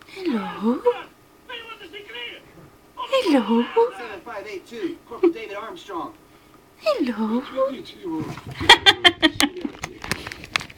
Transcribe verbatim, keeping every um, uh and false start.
Hello? Hello? seven five eight two, Corporal David Armstrong. Hello?